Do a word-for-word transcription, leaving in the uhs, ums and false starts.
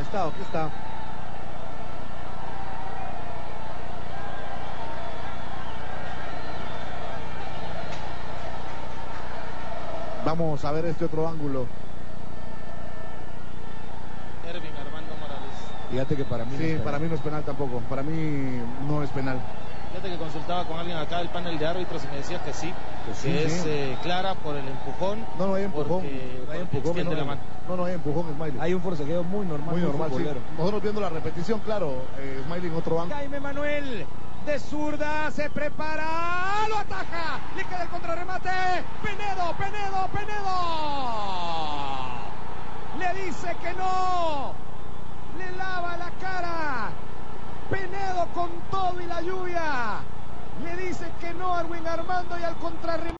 amonestado, aquí está. Vamos a ver este otro ángulo. Ervin Armando Morales. Fíjate que para mí Sí, no es para mí no es penal tampoco. Para mí no es penal. Fíjate que consultaba con alguien acá del panel de árbitros y me decía que sí, que, sí, que sí. es eh, clara por el empujón. No, no hay empujón. Porque, no hay empujón. no, No, la mano. no, no hay empujón, Smiley. Hay un forcejeo muy normal. Muy normal, sí. Nosotros viendo la repetición, claro, eh, Smiley en otro ángulo. Jaime Manuel de zurda se prepara, lo ataja, le queda el contrarremate. Penedo, Penedo, Penedo. Le dice que no. Le lava la cara. Penedo con todo y la lluvia. Le dice que no a Erwin Armando y al contrarremate.